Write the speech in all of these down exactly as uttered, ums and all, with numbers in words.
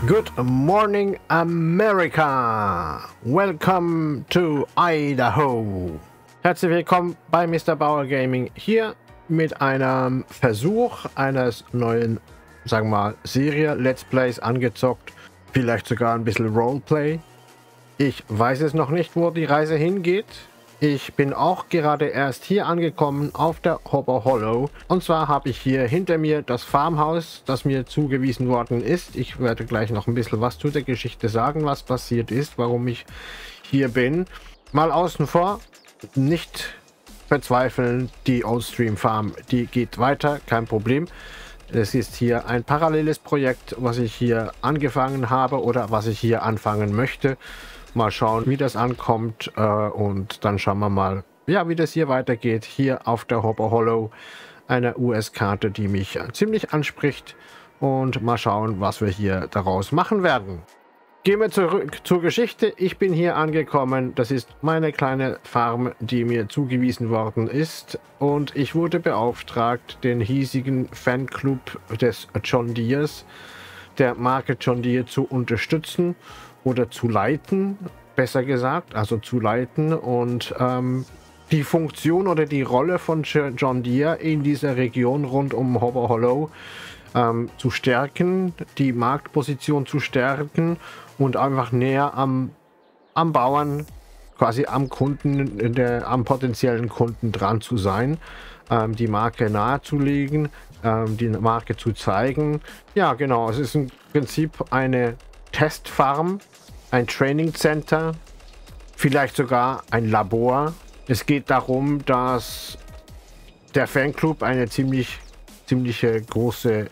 Good morning, America! Welcome to Idaho! Herzlich willkommen bei Mister Bauer Gaming hier mit einem Versuch eines neuen, sagen wir mal, Serie Let's Plays angezockt. Vielleicht sogar ein bisschen Roleplay. Ich weiß es noch nicht, wo die Reise hingeht. Ich bin auch gerade erst hier angekommen auf der Hopper Hollow. Und zwar habe ich hier hinter mir das Farmhaus, das mir zugewiesen worden ist. Ich werde gleich noch ein bisschen was zu der Geschichte sagen, was passiert ist, warum ich hier bin. Mal außen vor, nicht verzweifeln, die Oldstream Farm, die geht weiter, kein Problem. Es ist hier ein paralleles Projekt, was ich hier angefangen habe oder was ich hier anfangen möchte. Mal schauen, wie das ankommt äh, und dann schauen wir mal, ja, wie das hier weitergeht. Hier auf der Hopper Hollow, eine U S-Karte, die mich äh, ziemlich anspricht, und mal schauen, was wir hier daraus machen werden. Gehen wir zurück zur Geschichte. Ich bin hier angekommen. Das ist meine kleine Farm, die mir zugewiesen worden ist, und ich wurde beauftragt, den hiesigen Fanclub des John Deeres, der Marke John Deere, zu unterstützen oder zu leiten, besser gesagt, also zu leiten und ähm, die Funktion oder die Rolle von John Deere in dieser Region rund um Hopper Hollow ähm, zu stärken, die Marktposition zu stärken und einfach näher am, am Bauern, quasi am Kunden, der, am potenziellen Kunden dran zu sein, ähm, die Marke nahezulegen, ähm, die Marke zu zeigen. Ja, genau, es ist im Prinzip eine Testfarm, ein Training Center, vielleicht sogar ein Labor. Es geht darum, dass der Fanclub eine ziemlich, ziemliche große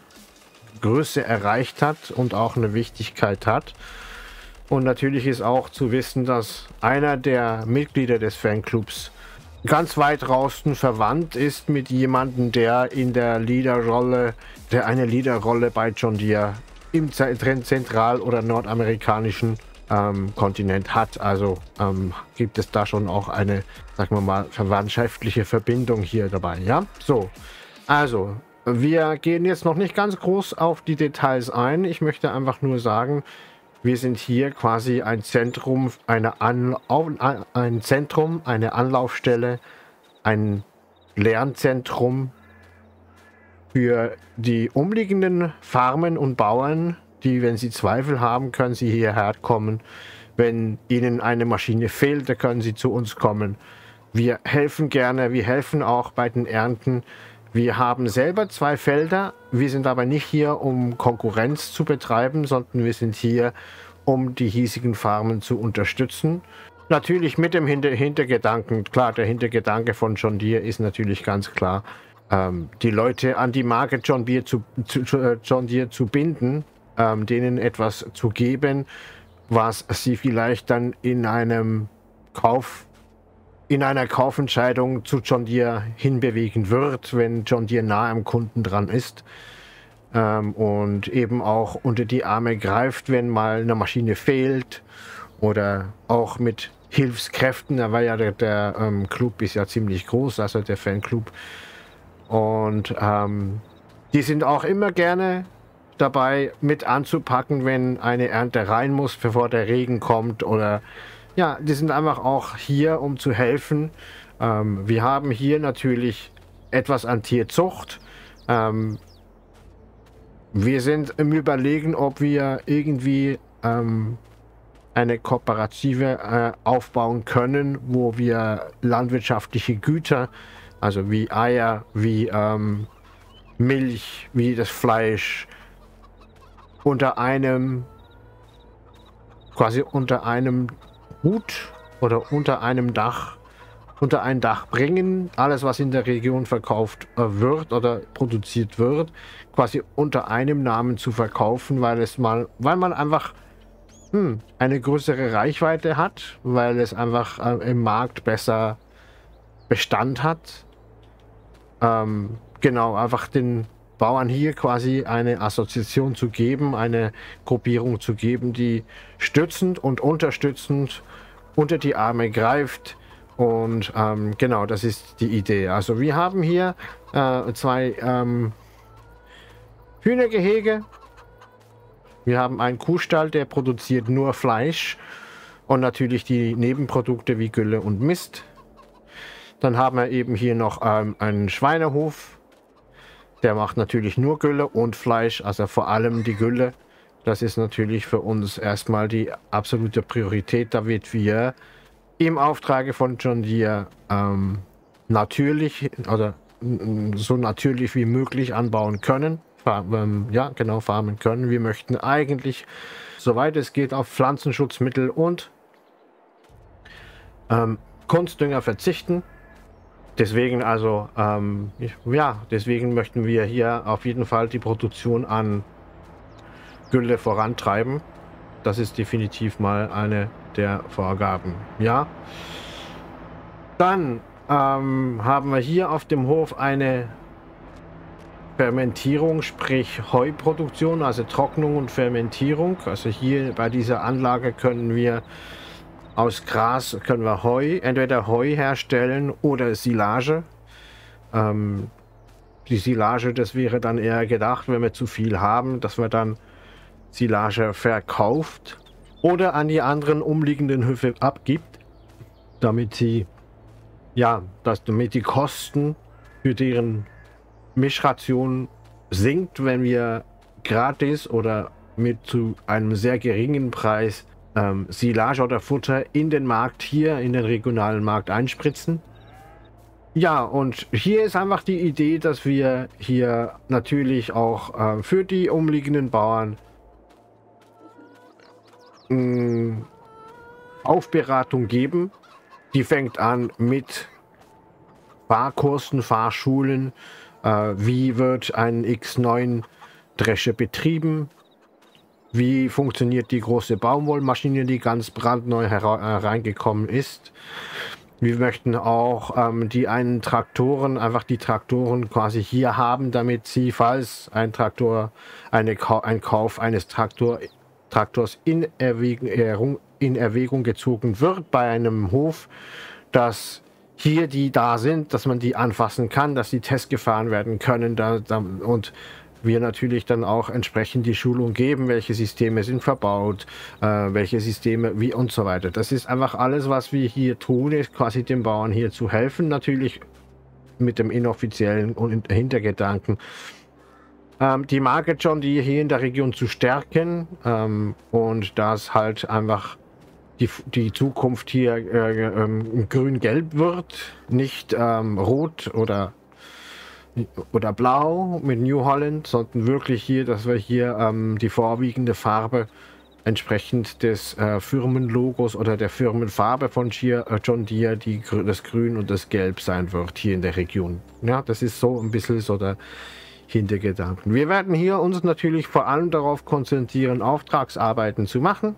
Größe erreicht hat und auch eine Wichtigkeit hat. Und natürlich ist auch zu wissen, dass einer der Mitglieder des Fanclubs ganz weit draußen verwandt ist mit jemandem, der in der Leaderrolle, der eine Leaderrolle bei John Deere im zentral- oder nordamerikanischen ähm, Kontinent hat. Also ähm, gibt es da schon auch eine, sagen wir mal, verwandtschaftliche Verbindung hier dabei. Ja, so. Also, wir gehen jetzt noch nicht ganz groß auf die Details ein. Ich möchte einfach nur sagen, wir sind hier quasi ein Zentrum, eine An ein Zentrum, eine Anlaufstelle, ein Lernzentrum für die umliegenden Farmen und Bauern, die, wenn sie Zweifel haben, können sie hierher kommen. Wenn ihnen eine Maschine fehlt, dann können sie zu uns kommen. Wir helfen gerne, wir helfen auch bei den Ernten. Wir haben selber zwei Felder. Wir sind aber nicht hier, um Konkurrenz zu betreiben, sondern wir sind hier, um die hiesigen Farmen zu unterstützen. Natürlich mit dem Hinter Hintergedanken, klar, der Hintergedanke von John Deere ist natürlich ganz klar, ähm, die Leute an die Marke John Deere zu, zu, zu, John Deere zu binden, ähm, denen etwas zu geben, was sie vielleicht dann in einem Kauf in einer Kaufentscheidung zu John Deere hinbewegen wird, wenn John Deere nah am Kunden dran ist, ähm, und eben auch unter die Arme greift, wenn mal eine Maschine fehlt, oder auch mit Hilfskräften. Da war ja der, der ähm, Club ist ja ziemlich groß, also der Fanclub, und ähm, die sind auch immer gerne dabei mit anzupacken, wenn eine Ernte rein muss, bevor der Regen kommt, oder ja, die sind einfach auch hier, um zu helfen. Ähm, wir haben hier natürlich etwas an Tierzucht. Ähm, wir sind im Überlegen, ob wir irgendwie ähm, eine Kooperative äh, aufbauen können, wo wir landwirtschaftliche Güter, also wie Eier, wie ähm, Milch, wie das Fleisch, unter einem, quasi unter einem Hut oder unter einem Dach, unter ein Dach bringen. Alles, was in der Region verkauft äh, wird oder produziert wird, quasi unter einem Namen zu verkaufen, weil es mal, weil man einfach hm, eine größere Reichweite hat, weil es einfach äh, im Markt besser Bestand hat. Ähm, genau, einfach den Bauern hier quasi eine Assoziation zu geben, eine Gruppierung zu geben, die stützend und unterstützend unter die Arme greift. Und ähm, genau, das ist die Idee. Also wir haben hier äh, zwei ähm, Hühnergehege, Wir haben einen Kuhstall, der produziert nur Fleisch und natürlich die Nebenprodukte wie Gülle und Mist. Dann haben wir eben hier noch ähm, einen Schweinehof. Der macht natürlich nur Gülle und Fleisch, also vor allem die Gülle. Das ist natürlich für uns erstmal die absolute Priorität, damit wir im Auftrage von John Deere ähm, natürlich oder so natürlich wie möglich anbauen können. Ähm, ja, genau, farmen können. Wir möchten eigentlich, soweit es geht, auf Pflanzenschutzmittel und ähm, Kunstdünger verzichten. Deswegen also, ähm, ja, deswegen möchten wir hier auf jeden Fall die Produktion an Gülle vorantreiben. Das ist definitiv mal eine der Vorgaben. Ja. Dann ähm, haben wir hier auf dem Hof eine Fermentierung, sprich Heuproduktion, also Trocknung und Fermentierung. Also hier bei dieser Anlage können wir aus Gras können wir Heu, entweder Heu herstellen oder Silage. Ähm, die Silage, das wäre dann eher gedacht, wenn wir zu viel haben, dass wir dann Silage verkauft oder an die anderen umliegenden Höfe abgibt, damit sie, ja, dass, damit die Kosten für deren Mischration sinkt, wenn wir gratis oder mit zu einem sehr geringen Preis ähm, Silage oder Futter in den Markt hier, in den regionalen Markt einspritzen. Ja, und hier ist einfach die Idee, dass wir hier natürlich auch äh, für die umliegenden Bauern mh, Aufberatung geben. Die fängt an mit Fahrkursen, Fahrschulen. Äh, wie wird ein X neun Drescher betrieben? Wie funktioniert die große Baumwollmaschine, die ganz brandneu hereingekommen ist? Wir möchten auch ähm, die einen Traktoren, einfach die Traktoren quasi hier haben, damit sie, falls ein Traktor, eine, ein Kauf eines Traktor, Traktors in Erwägung, in Erwägung gezogen wird bei einem Hof, dass hier die da sind, dass man die anfassen kann, dass die Tests gefahren werden können da, da, und wir natürlich dann auch entsprechend die Schulung geben, welche Systeme sind verbaut, äh, welche Systeme, wie und so weiter. Das ist einfach alles, was wir hier tun, ist quasi den Bauern hier zu helfen, natürlich mit dem inoffiziellen Hintergedanken, ähm, die Marke John Deere hier in der Region zu stärken ähm, und das halt einfach die, die Zukunft hier äh, äh, grün-gelb wird, nicht ähm, rot oder oder blau mit New Holland, sondern wirklich hier, dass wir hier ähm, die vorwiegende Farbe entsprechend des äh, Firmenlogos oder der Firmenfarbe von John Deere, die das Grün und das Gelb sein wird hier in der Region. Ja, das ist so ein bisschen so der Hintergedanken. Wir werden hier uns natürlich vor allem darauf konzentrieren, Auftragsarbeiten zu machen.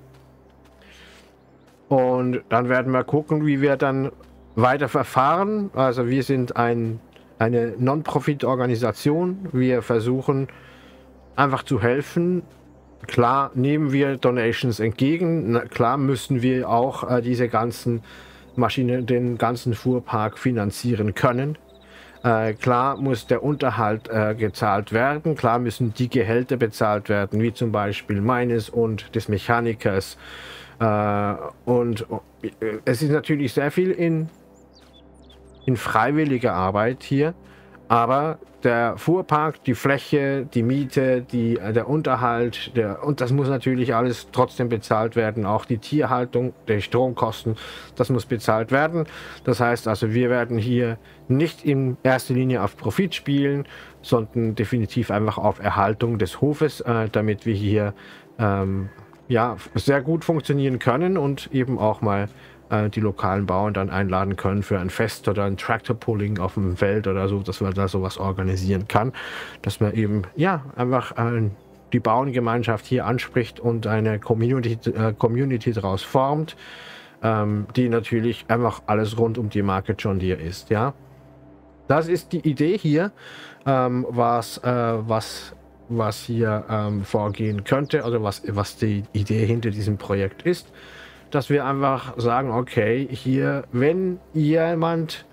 Und dann werden wir gucken, wie wir dann weiter verfahren. Also wir sind ein eine Non-Profit-Organisation. Wir versuchen einfach zu helfen. Klar nehmen wir Donations entgegen. Na, klar müssen wir auch äh, diese ganzen Maschinen, den ganzen Fuhrpark finanzieren können. Äh, klar muss der Unterhalt äh, gezahlt werden. Klar müssen die Gehälter bezahlt werden, wie zum Beispiel meines und des Mechanikers. Äh, und äh, es ist natürlich sehr viel in in freiwilliger Arbeit hier, aber der Fuhrpark, die Fläche, die Miete, die, der Unterhalt, der, und das muss natürlich alles trotzdem bezahlt werden, auch die Tierhaltung, die Stromkosten, das muss bezahlt werden. Das heißt also, wir werden hier nicht in erster Linie auf Profit spielen, sondern definitiv einfach auf Erhaltung des Hofes, äh, damit wir hier ähm, ja, sehr gut funktionieren können und eben auch mal die lokalen Bauern dann einladen können für ein Fest oder ein Tractor-Pulling auf dem Feld oder so, dass man da sowas organisieren kann, dass man eben, ja, einfach äh, die Bauerngemeinschaft hier anspricht und eine Community, äh, Community daraus formt, ähm, die natürlich einfach alles rund um die Marke John Deere ist, ja. Das ist die Idee hier, ähm, was, äh, was, was hier ähm, vorgehen könnte, oder was, was die Idee hinter diesem Projekt ist. Dass wir einfach sagen, okay, hier, wenn jemand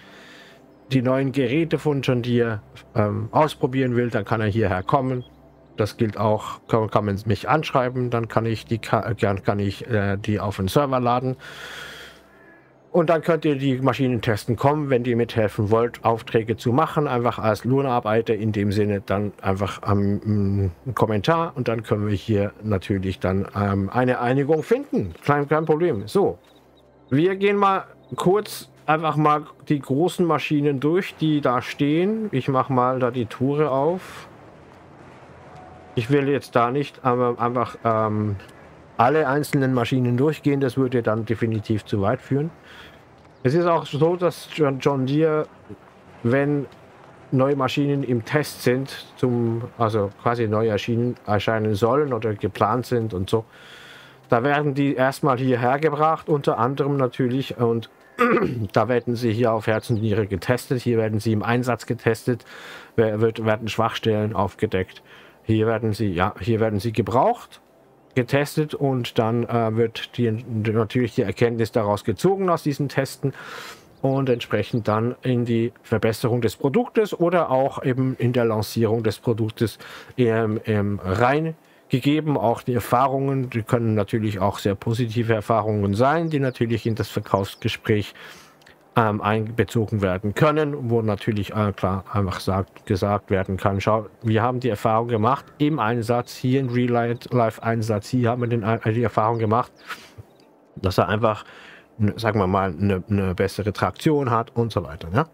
die neuen Geräte von John Deere ähm, ausprobieren will, dann kann er hierher kommen. Das gilt auch, kann, kann man mich anschreiben, dann kann ich die, kann, kann ich, äh, die auf den Server laden. Und dann könnt ihr die Maschinen testen kommen, wenn ihr mithelfen wollt, Aufträge zu machen, einfach als Lohnarbeiter in dem Sinne, dann einfach ähm, einen Kommentar und dann können wir hier natürlich dann ähm, eine Einigung finden. Kein, kein Problem. So, wir gehen mal kurz einfach mal die großen Maschinen durch, die da stehen. Ich mache mal da die Tore auf. Ich will jetzt da nicht aber einfach ähm, alle einzelnen Maschinen durchgehen, das würde dann definitiv zu weit führen. Es ist auch so, dass John Deere, wenn neue Maschinen im Test sind, zum, also quasi neu erscheinen, erscheinen sollen oder geplant sind und so, da werden die erstmal hierher gebracht, unter anderem natürlich, und da werden sie hier auf Herz und Niere getestet, hier werden sie im Einsatz getestet, wird, werden Schwachstellen aufgedeckt, hier werden sie, ja, hier werden sie gebraucht, getestet und dann äh, wird die, natürlich die Erkenntnis daraus gezogen aus diesen Testen und entsprechend dann in die Verbesserung des Produktes oder auch eben in der Lancierung des Produktes ähm, ähm, reingegeben. Auch die Erfahrungen, die können natürlich auch sehr positive Erfahrungen sein, die natürlich in das Verkaufsgespräch ähm, einbezogen werden können, wo natürlich äh, klar einfach sagt, gesagt werden kann, schau, wir haben die Erfahrung gemacht im Einsatz, hier im Real-Life-Einsatz, hier haben wir den, äh, die Erfahrung gemacht, dass er einfach, sagen wir mal, eine, eine bessere Traktion hat und so weiter. Ja?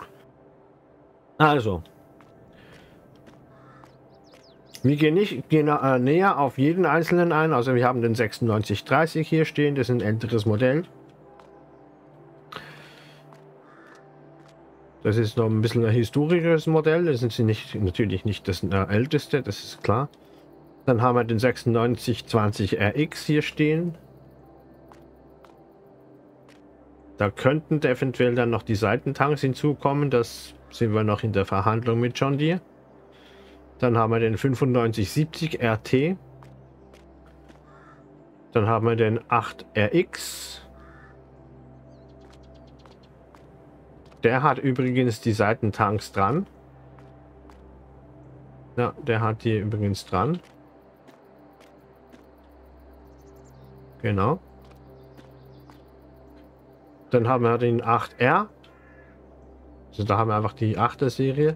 Also, wir gehen nicht gehen, äh, näher auf jeden einzelnen ein, also wir haben den sechsundneunzig dreißig hier stehen, das ist ein älteres Modell. Das ist noch ein bisschen ein historisches Modell. Das ist nicht, natürlich nicht das älteste, das ist klar. Dann haben wir den sechsundneunzig zwanzig R X hier stehen. Da könnten eventuell dann noch die Seitentanks hinzukommen. Das sind wir noch in der Verhandlung mit John Deere. Dann haben wir den fünfundneunzig siebzig R T. Dann haben wir den acht R X. Der hat übrigens die Seitentanks dran. Ja, der hat die übrigens dran. Genau. Dann haben wir den acht R. Also da haben wir einfach die achter Serie.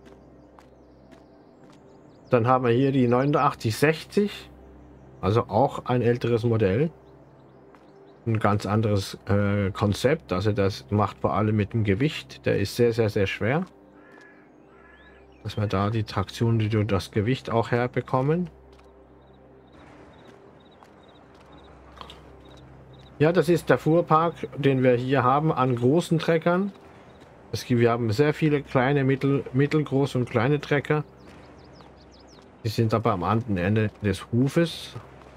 Dann haben wir hier die neunundachtzig sechzig. Also auch ein älteres Modell. Ein ganz anderes äh, Konzept, also das macht vor allem mit dem Gewicht, der ist sehr, sehr, sehr schwer. Dass wir da die Traktion, die durch das Gewicht auch herbekommen. Ja, das ist der Fuhrpark, den wir hier haben an großen Treckern. Es gibt, wir haben sehr viele kleine, mittel, mittelgroße und kleine Trecker. Die sind aber am anderen Ende des Hofes.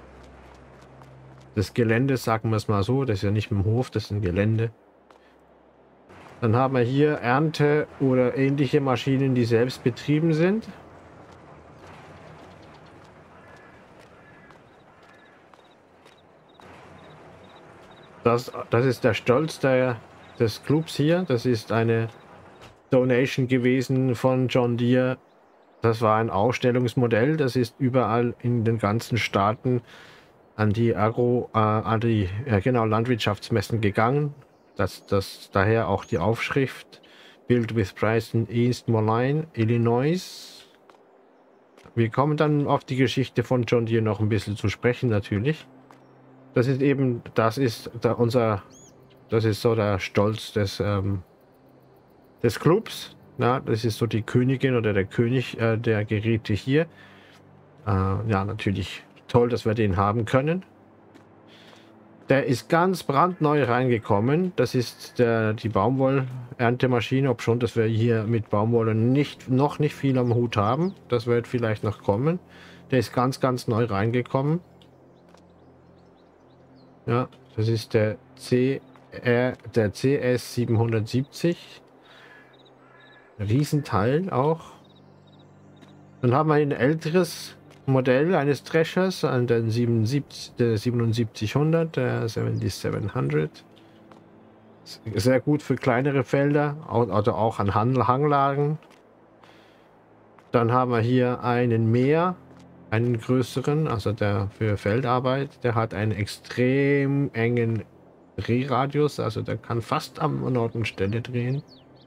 Des Geländes, sagen wir es mal so, das ist ja nicht im Hof, das ist ein Gelände. Dann haben wir hier Ernte oder ähnliche Maschinen, die selbst betrieben sind. Das, das ist der Stolz der, des Clubs hier. Das ist eine Donation gewesen von John Deere. Das war ein Ausstellungsmodell. Das ist überall in den ganzen Staaten an die Agro, äh, an die ja, genau, Landwirtschaftsmessen gegangen. Das, das daher auch die Aufschrift Build with Price in East Moline, Illinois. Wir kommen dann auf die Geschichte von John Deere noch ein bisschen zu sprechen, natürlich. Das ist eben, das ist da unser, das ist so der Stolz des, ähm, des Clubs. Ja, das ist so die Königin oder der König äh, der Geräte hier. Äh, ja, natürlich toll, dass wir den haben können. Der ist ganz brandneu reingekommen. Das ist der, die Baumwoll-Erntemaschine, ob schon, dass wir hier mit Baumwolle nicht, noch nicht viel am Hut haben. Das wird vielleicht noch kommen. Der ist ganz, ganz neu reingekommen. Ja, das ist der C R, der C S siebenhundertsiebzig. Riesenteil auch. Dann haben wir ein älteres Modell eines Threshers, an den siebenundsiebzighundert, der siebenundsiebzighundert. Sehr gut für kleinere Felder, oder auch an Hanglagen. Dann haben wir hier einen Mäher, einen größeren, also der für Feldarbeit. Der hat einen extrem engen Drehradius, also der kann fast am Ort und Stelle drehen.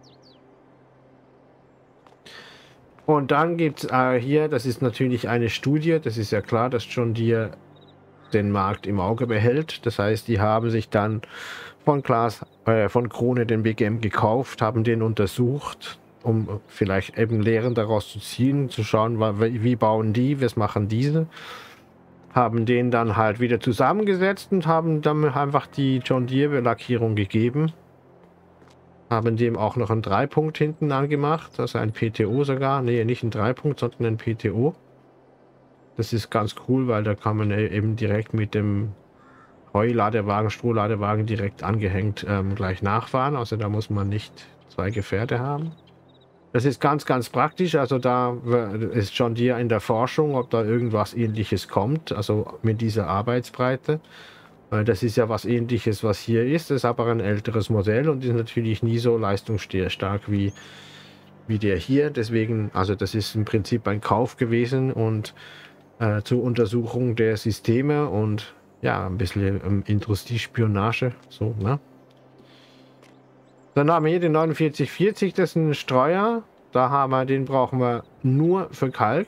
Und dann gibt es äh, hier, das ist natürlich eine Studie, das ist ja klar, dass John Deere den Markt im Auge behält. Das heißt, die haben sich dann von Glas, äh, von Krone den Big M gekauft, haben den untersucht, um vielleicht eben Lehren daraus zu ziehen, zu schauen, wie, wie bauen die, was machen diese. Haben den dann halt wieder zusammengesetzt und haben dann einfach die John Deere Lackierung gegeben. Haben dem auch noch einen Dreipunkt hinten angemacht, also ein P T O sogar. Nee, nicht ein Dreipunkt, sondern ein P T O. Das ist ganz cool, weil da kann man eben direkt mit dem Heuladewagen, Strohladewagen direkt angehängt ähm, gleich nachfahren. Also da muss man nicht zwei Gefährte haben. Das ist ganz, ganz praktisch. Also da ist John Deere in der Forschung, ob da irgendwas Ähnliches kommt, also mit dieser Arbeitsbreite. Das ist ja was Ähnliches, was hier ist. Das ist aber ein älteres Modell und ist natürlich nie so leistungsstark wie, wie der hier. Deswegen, also das ist im Prinzip ein Kauf gewesen und äh, zur Untersuchung der Systeme und ja, ein bisschen ähm, Industriespionage. So, ne? Dann haben wir hier den neunundvierzig vierzig, das ist ein Streuer. Da haben wir, den brauchen wir nur für Kalk.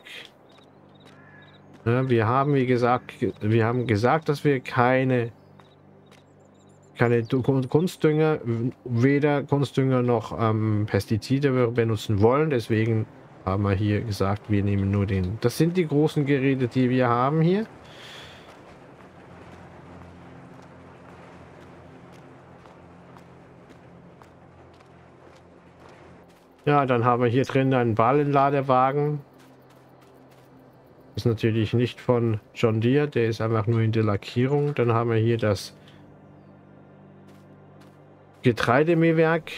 Ja, wir haben, wie gesagt, wir haben gesagt, dass wir keine, keine Kunstdünger, weder Kunstdünger noch ähm, Pestizide benutzen wollen. Deswegen haben wir hier gesagt, wir nehmen nur den. Das sind die großen Geräte, die wir haben hier. Ja, dann haben wir hier drin einen Ballenladewagen. Ist natürlich nicht von John Deere, der ist einfach nur in der Lackierung. Dann haben wir hier das Getreidemähwerk.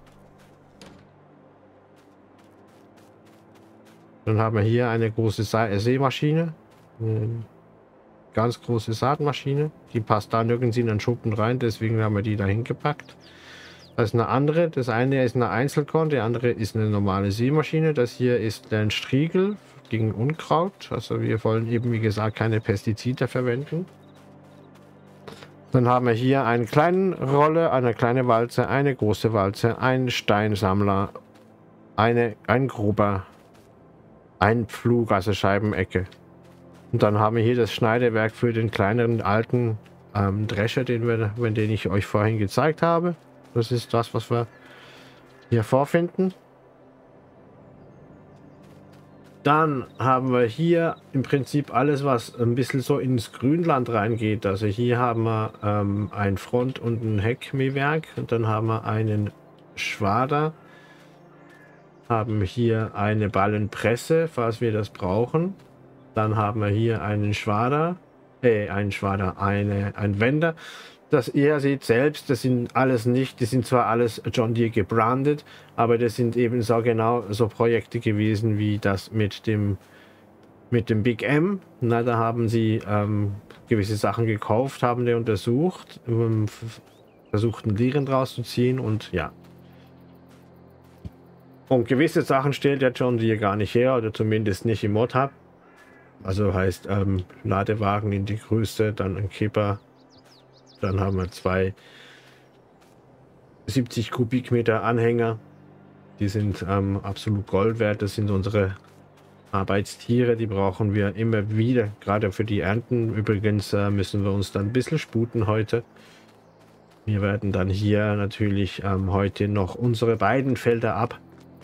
Dann haben wir hier eine große Sämaschine. Eine ganz große Saatmaschine. Die passt da nirgends in den Schuppen rein, deswegen haben wir die dahin gepackt. Das ist eine andere. Das eine ist eine Einzelkorn, der andere ist eine normale Sämaschine. Das hier ist ein Striegel gegen Unkraut. Also wir wollen eben, wie gesagt, keine Pestizide verwenden. Dann haben wir hier eine kleine Rolle, eine kleine Walze, eine große Walze, einen Steinsammler, eine, ein Gruber, ein Pflug, also Scheibenecke. Und dann haben wir hier das Schneidewerk für den kleineren alten ähm, Drescher, den, wir, den ich euch vorhin gezeigt habe. Das ist das, was wir hier vorfinden. Dann haben wir hier im Prinzip alles, was ein bisschen so ins Grünland reingeht. Also hier haben wir ähm, ein Front- und ein Heckmähwerk. Und dann haben wir einen Schwader. Haben hier eine Ballenpresse, falls wir das brauchen. Dann haben wir hier einen Schwader. Äh, einen Schwader, eine, ein Wender. Das ihr seht selbst, das sind alles nicht, das sind zwar alles John Deere gebrandet, aber das sind eben so genau so Projekte gewesen wie das mit dem mit dem Big M. Na, da haben sie ähm, gewisse Sachen gekauft, haben die untersucht, ähm, versuchten Lehren draus zu ziehen und ja. Und gewisse Sachen stellt der John Deere gar nicht her oder zumindest nicht im Mod-Hub. Also heißt ähm, Ladewagen in die Größe, dann ein Kipper. Dann haben wir zwei siebzig Kubikmeter Anhänger. Die sind ähm, absolut Gold wert. Das sind unsere Arbeitstiere. Die brauchen wir immer wieder, gerade für die Ernten. Übrigens äh, müssen wir uns dann ein bisschen sputen heute. Wir werden dann hier natürlich ähm, heute noch unsere beiden Felder ab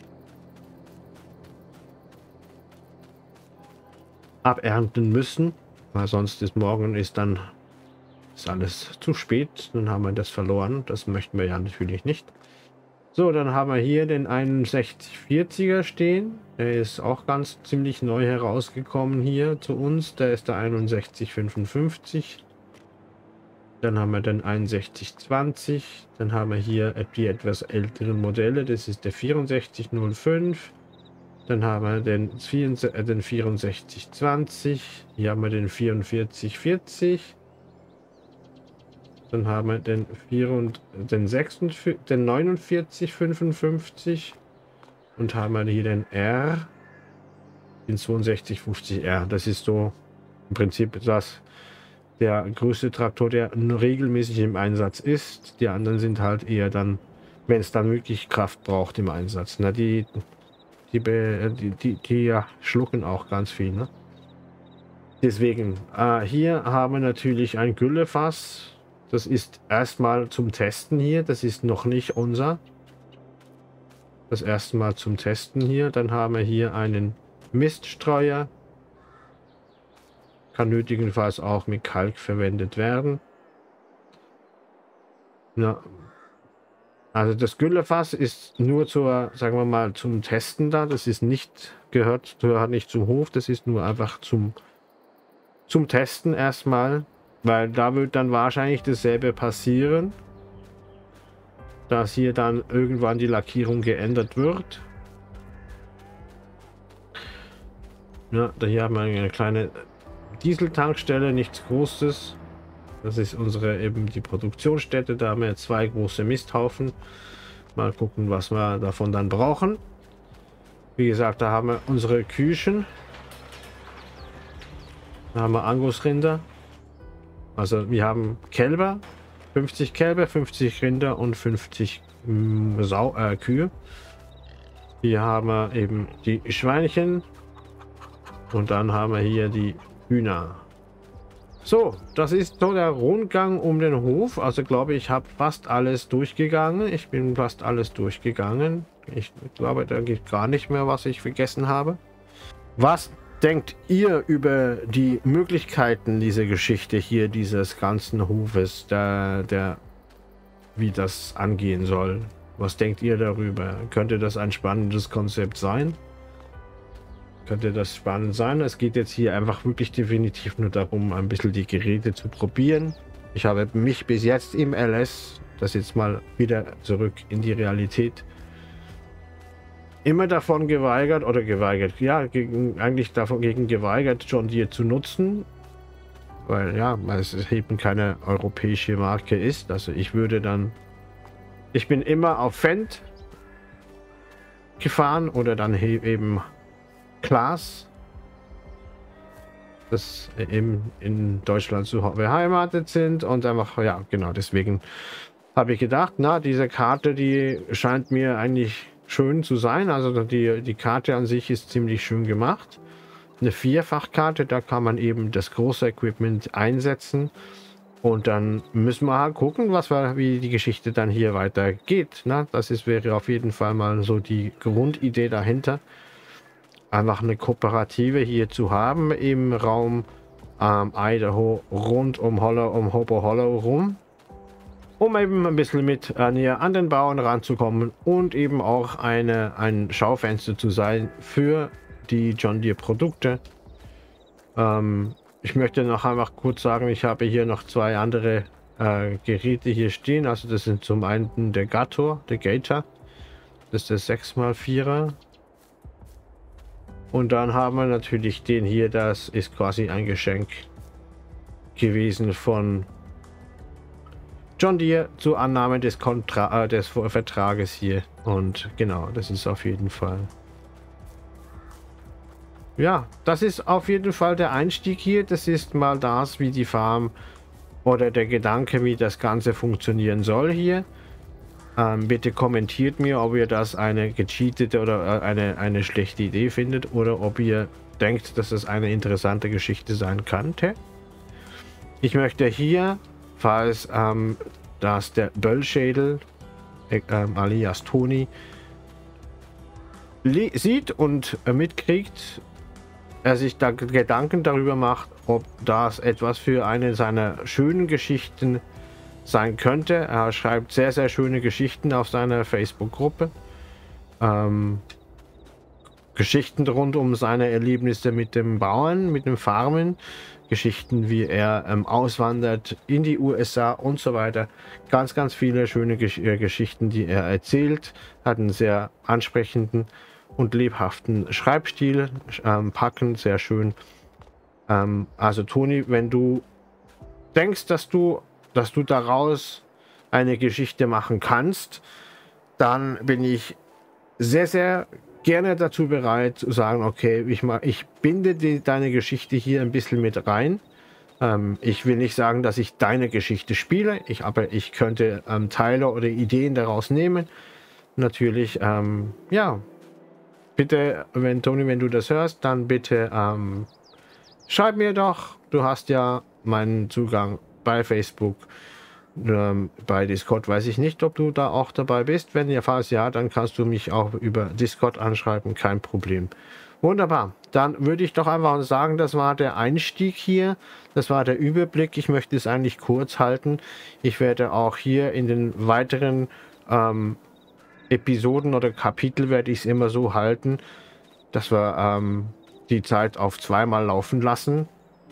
abernten müssen, weil sonst ist morgen ist dann ist alles zu spät, dann haben wir das verloren. Das möchten wir ja natürlich nicht. So, dann haben wir hier den einundsechzig vierziger stehen. Der ist auch ganz ziemlich neu herausgekommen hier zu uns. Der ist der einundsechzig fünfundfünfzig. Dann haben wir den einundsechzig zwanzig. Dann haben wir hier die etwas älteren Modelle. Das ist der vierundsechzig null fünf. Dann haben wir den, den vierundsechzig zwanzig. Hier haben wir den vierundvierzig vierzig. Dann haben wir den, vier und, den, sechsundvierzig, den neunundvierzig fünfundfünfzig und haben wir hier den R den zweiundsechzig fünfzig R. Das ist so im Prinzip das der größte Traktor, der regelmäßig im Einsatz ist. Die anderen sind halt eher dann, wenn es dann wirklich Kraft braucht im Einsatz. Na, die, die, die, die, die ja, schlucken auch ganz viel. Ne? Deswegen, äh, hier haben wir natürlich ein Güllefass. Das ist erstmal zum Testen hier. Das ist noch nicht unser. Das erste Mal zum Testen hier. Dann haben wir hier einen Miststreuer. Kann nötigenfalls auch mit Kalk verwendet werden. Ja. Also das Güllefass ist nur zur, sagen wir mal, zum Testen da. Das ist nicht, gehört, gehört nicht zum Hof. Das ist nur einfach zum, zum Testen erstmal. Weil da wird dann wahrscheinlich dasselbe passieren. Dass hier dann irgendwann die Lackierung geändert wird. Ja, da hier haben wir eine kleine Dieseltankstelle, nichts Großes. Das ist unsere eben die Produktionsstätte. Da haben wir zwei große Misthaufen. Mal gucken, was wir davon dann brauchen. Wie gesagt, da haben wir unsere Küchen. Da haben wir Angusrinder. Also wir haben Kälber, fünfzig Kälber, fünfzig Rinder und fünfzig mm, Sau äh, Kühe. Hier haben wir eben die Schweinchen. Und dann haben wir hier die Hühner. So, das ist so der Rundgang um den Hof. Also glaube ich, habe fast alles durchgegangen. Ich bin fast alles durchgegangen. Ich glaube, da geht gar nicht mehr, was ich vergessen habe. Was denkt ihr über die Möglichkeiten dieser Geschichte hier, dieses ganzen Hofes, der, der, wie das angehen soll? Was denkt ihr darüber? Könnte das ein spannendes Konzept sein? Könnte das spannend sein. Es geht jetzt hier einfach wirklich definitiv nur darum, ein bisschen die Geräte zu probieren. Ich habe mich bis jetzt im L S, das jetzt mal wieder zurück in die Realität, immer davon geweigert oder geweigert, ja, gegen, eigentlich davon gegen geweigert, John Deere zu nutzen. Weil ja, es eben keine europäische Marke ist. Also ich würde dann, ich bin immer auf Fendt gefahren oder dann eben Klaas, das eben in Deutschland zu beheimatet sind und einfach, ja, genau, deswegen habe ich gedacht, na, diese Karte, die scheint mir eigentlich schön zu sein, also die, die Karte an sich ist ziemlich schön gemacht. Eine Vierfachkarte, da kann man eben das große Equipment einsetzen und dann müssen wir halt gucken, was wir, wie die Geschichte dann hier weitergeht. Na, das ist, wäre auf jeden Fall mal so die Grundidee dahinter. Einfach eine Kooperative hier zu haben im Raum ähm, Idaho rund um Hollow, um Hobo Hollow rum, um eben ein bisschen mit äh, näher an den Bauern ranzukommen und eben auch eine, ein Schaufenster zu sein für die John Deere Produkte. Ähm, ich möchte noch einfach kurz sagen, ich habe hier noch zwei andere äh, Geräte hier stehen. Also das sind zum einen der Gator, der Gator, das ist der sechs mal vierer. Und dann haben wir natürlich den hier, das ist quasi ein Geschenk gewesen von John Deere zur Annahme des, Kontra äh, des Vertrages hier. Und genau, das ist auf jeden Fall. Ja, das ist auf jeden Fall der Einstieg hier. Das ist mal das, wie die Farm oder der Gedanke, wie das Ganze funktionieren soll hier. Ähm, bitte kommentiert mir, ob ihr das eine gecheatete oder äh, eine, eine schlechte Idee findet oder ob ihr denkt, dass es eine interessante Geschichte sein könnte. Ich möchte hier, falls ähm, dass der Böllschädel äh, ähm, alias Toni sieht und äh, mitkriegt, er sich da Gedanken darüber macht, ob das etwas für eine seiner schönen Geschichten sein könnte. Er schreibt sehr, sehr schöne Geschichten auf seiner Facebook-Gruppe. Ähm, Geschichten rund um seine Erlebnisse mit dem Bauern, mit dem Farmen. Geschichten, wie er ähm, auswandert in die U S A und so weiter. Ganz, ganz viele schöne Gesch äh, Geschichten, die er erzählt. Hat einen sehr ansprechenden und lebhaften Schreibstil. Ähm, packend, sehr schön. Ähm, also Toni, wenn du denkst, dass du dass du daraus eine Geschichte machen kannst, dann bin ich sehr, sehr gerne dazu bereit zu sagen, okay, ich, mal, ich binde die, deine Geschichte hier ein bisschen mit rein. Ähm, ich will nicht sagen, dass ich deine Geschichte spiele, ich, aber ich könnte ähm, Teile oder Ideen daraus nehmen. Natürlich, ähm, ja, bitte, wenn Toni, wenn du das hörst, dann bitte ähm, schreib mir doch. Du hast ja meinen Zugang bei Facebook. Ähm, bei Discord weiß ich nicht, ob du da auch dabei bist. Wenn ihr falls ja, dann kannst du mich auch über Discord anschreiben, kein Problem. Wunderbar, dann würde ich doch einfach sagen, das war der Einstieg hier, das war der Überblick. Ich möchte es eigentlich kurz halten. Ich werde auch hier in den weiteren ähm, Episoden oder Kapitel werde ich es immer so halten, dass wir ähm, die Zeit auf zweimal laufen lassen.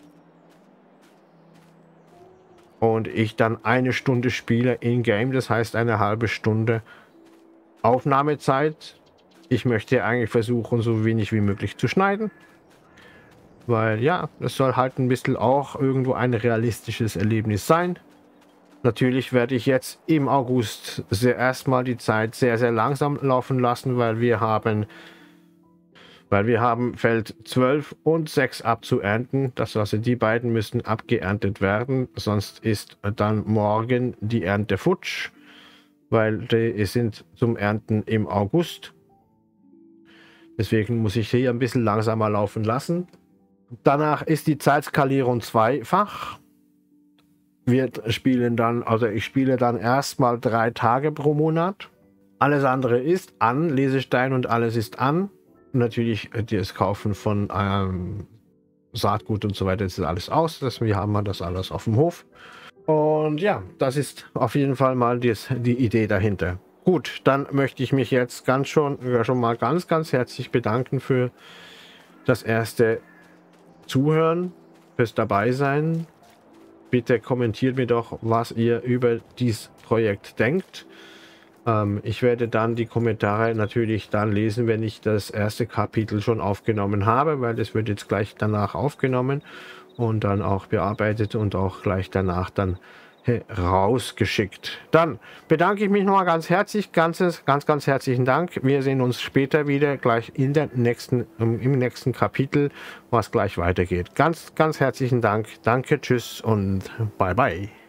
Und ich dann eine Stunde spiele in-game, das heißt eine halbe Stunde Aufnahmezeit. Ich möchte eigentlich versuchen, so wenig wie möglich zu schneiden. Weil ja, es soll halt ein bisschen auch irgendwo ein realistisches Erlebnis sein. Natürlich werde ich jetzt im August sehr erstmal die Zeit sehr, sehr langsam laufen lassen, weil wir haben... Weil wir haben Feld zwölf und sechs abzuernten. Das heißt, die beiden müssen abgeerntet werden. Sonst ist dann morgen die Ernte futsch. Weil die sind zum Ernten im August. Deswegen muss ich hier ein bisschen langsamer laufen lassen. Danach ist die Zeitskalierung zweifach. Wir spielen dann, also ich spiele dann erstmal drei Tage pro Monat. Alles andere ist an. Lesestein und alles ist an. Natürlich das Kaufen von ähm, Saatgut und so weiter, das ist alles aus. Das, wir haben das alles auf dem Hof. Und ja, das ist auf jeden Fall mal dies, die Idee dahinter. Gut, dann möchte ich mich jetzt ganz schon, schon mal ganz, ganz herzlich bedanken für das erste Zuhören, fürs Dabeisein. Bitte kommentiert mir doch, was ihr über dieses Projekt denkt. Ich werde dann die Kommentare natürlich dann lesen, wenn ich das erste Kapitel schon aufgenommen habe, weil das wird jetzt gleich danach aufgenommen und dann auch bearbeitet und auch gleich danach dann rausgeschickt. Dann bedanke ich mich nochmal ganz herzlich, ganzes, ganz, ganz herzlichen Dank. Wir sehen uns später wieder gleich in der nächsten, im nächsten Kapitel, was gleich weitergeht. Ganz, ganz herzlichen Dank. Danke, tschüss und bye bye.